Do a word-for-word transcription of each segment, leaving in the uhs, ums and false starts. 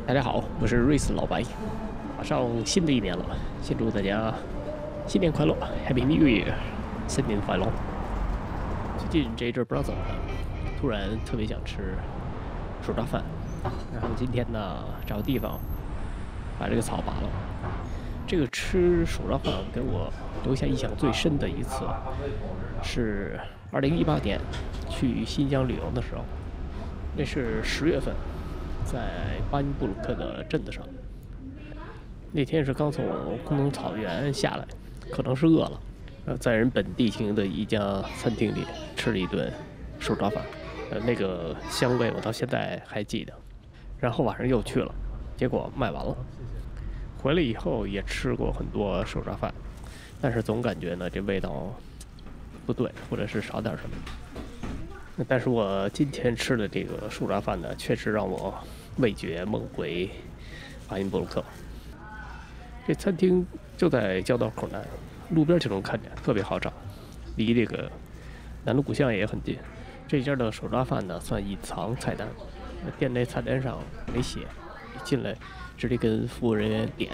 大家好，我是瑞斯老白。马上新的一年了，先祝大家新年快乐 ，Happy New Year， 新年快乐。最近这一阵不知道怎么了，突然特别想吃手抓饭，然后今天呢找个地方把这个草拔了。这个吃手抓饭给我留下印象最深的一次，是二零一八年去新疆旅游的时候，那是十月份。 在巴音布鲁克的镇子上，那天是刚从工农草原下来，可能是饿了，呃，在人本地经营的一家餐厅里吃了一顿手抓饭，呃，那个香味我到现在还记得。然后晚上又去了，结果卖完了。回来以后也吃过很多手抓饭，但是总感觉呢这味道不对，或者是少点什么。 但是我今天吃的这个手抓饭呢，确实让我味觉梦回巴音布鲁克。这餐厅就在交道口那，路边就能看见，特别好找，离这个南锣鼓巷也很近。这家的手抓饭呢，算隐藏菜单，店内菜单上没写，进来直接跟服务人员点。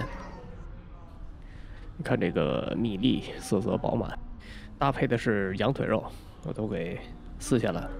你看这个米粒色泽饱满，搭配的是羊腿肉，我都给 撕下来，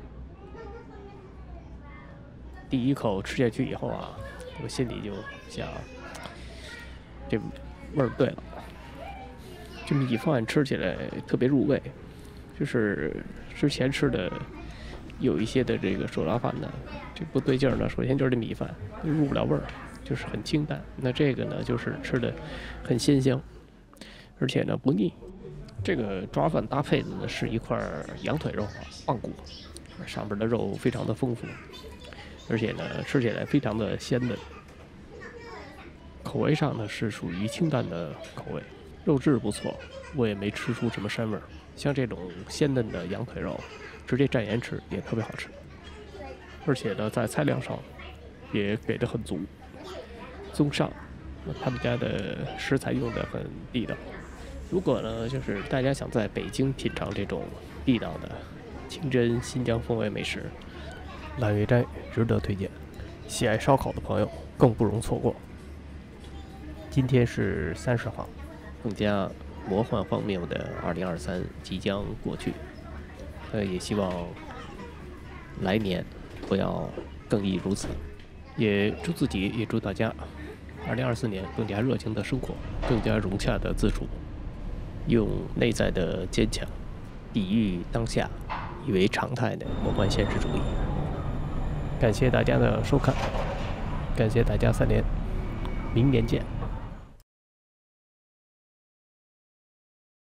第一口吃下去以后啊，我心里就想，这味儿对了。这米饭吃起来特别入味，就是之前吃的有一些的这个手抓饭呢，这不对劲儿呢。首先就是这米饭入不了味儿，就是很清淡。那这个呢，就是吃的很鲜香，而且呢不腻。 这个抓饭搭配的呢是一块羊腿肉，棒骨，上边的肉非常的丰富，而且呢吃起来非常的鲜嫩。口味上呢是属于清淡的口味，肉质不错，我也没吃出什么膻味儿。像这种鲜嫩的羊腿肉，直接蘸盐吃也特别好吃。而且呢在菜量上也给的很足。综上，他们家的食材用的很地道。 如果呢，就是大家想在北京品尝这种地道的清真新疆风味美食，揽月斋值得推荐。喜爱烧烤的朋友更不容错过。今天是三十号，更加魔幻荒谬的二零二三即将过去，呃，也希望来年不要更易如此。也祝自己，也祝大家，二零二四年更加热情的生活，更加融洽的自处。 用内在的坚强抵御当下以为常态的魔幻现实主义。感谢大家的收看，感谢大家三连，明年见。